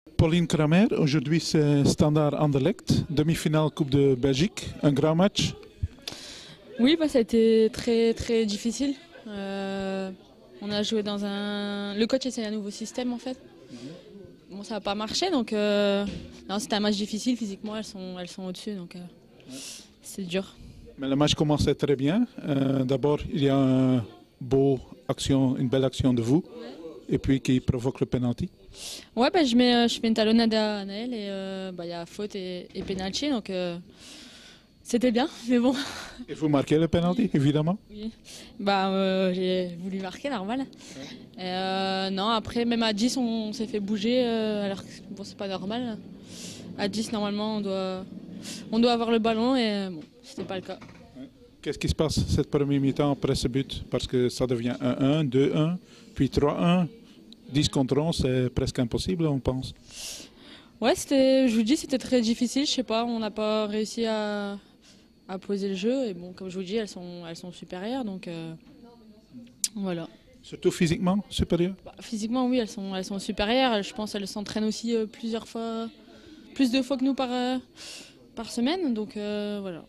Pauline Kramer, aujourd'hui c'est Standard Anderlecht, demi-finale Coupe de Belgique, un grand match. Oui, ça a été très très difficile. On a joué dans un... Le coach essaie un nouveau système en fait. Bon, ça n'a pas marché, donc non, c'était un match difficile. Physiquement, elles sont au-dessus, donc c'est dur. Mais le match commençait très bien. D'abord, il y a une belle action de vous, et puis qui provoque le penalty. Ouais, je fais une talonnade à Naël et y a faute et penalty, donc c'était bien, mais bon. Et vous marquez le penalty, évidemment. Oui. J'ai voulu marquer, normal. Ouais. Non, après, même à 10, on s'est fait bouger, alors que bon, c'est pas normal. À 10, normalement, on doit avoir le ballon, et bon, c'était pas le cas. Qu'est-ce qui se passe cette première mi-temps après ce but? Parce que ça devient 1-1, 2-1, puis 3-1. 10 contre 11, c'est presque impossible, on pense. Ouais, je vous dis, c'était très difficile. Je sais pas, on n'a pas réussi à poser le jeu. Et bon, comme je vous dis, elles sont supérieures, donc voilà. Surtout physiquement supérieures? Physiquement, oui, elles sont supérieures. Je pense qu'elles s'entraînent aussi plus de fois que nous par semaine. Donc voilà.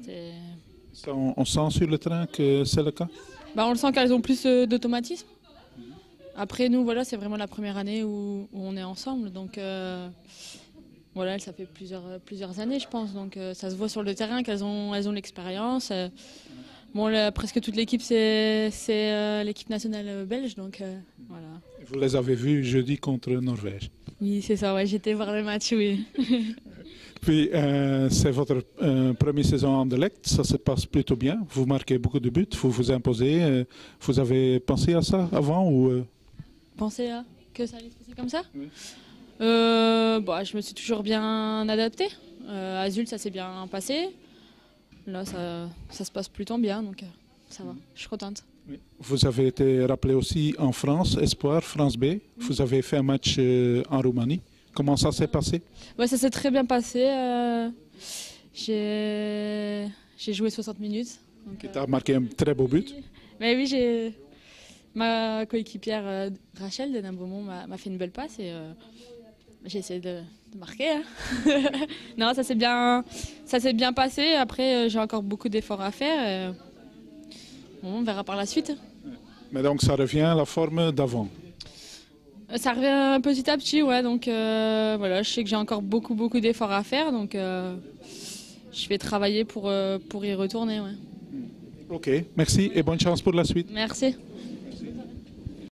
On sent sur le terrain que c'est le cas? On le sent qu'elles ont plus d'automatisme. Après, nous, voilà, c'est vraiment la première année où on est ensemble. Donc voilà, ça fait plusieurs années, je pense. Donc ça se voit sur le terrain qu'elles ont l'expérience. Bon, presque toute l'équipe, c'est l'équipe nationale belge. Donc voilà. Vous les avez vus jeudi contre Norvège? Oui, c'est ça, ouais, j'étais voir le match, oui. Puis, c'est votre première saison en Anderlecht, ça se passe plutôt bien. Vous marquez beaucoup de buts, vous vous imposez. Vous avez pensé à ça avant ou Pensé à que ça allait se passer comme ça? Oui. Je me suis toujours bien adaptée. À Zulte, ça s'est bien passé. Là, ça se passe plutôt bien, donc ça va. Je suis contente. Oui. Vous avez été rappelé aussi en France, Espoir, France B. Vous avez fait un match en Roumanie. Comment ça s'est passé? Ouais, ça s'est très bien passé. J'ai joué 60 minutes. Tu as marqué un très beau but. Mais oui, ma coéquipière Rachel de Namboumont m'a fait une belle passe et j'ai essayé de marquer. Hein. Non, ça s'est bien passé. Après, j'ai encore beaucoup d'efforts à faire. Bon, on verra par la suite. Mais donc ça revient à la forme d'avant? Ça revient petit à petit, ouais. Donc voilà, je sais que j'ai encore beaucoup d'efforts à faire. Donc je vais travailler pour y retourner. Ouais. Ok, merci et bonne chance pour la suite. Merci.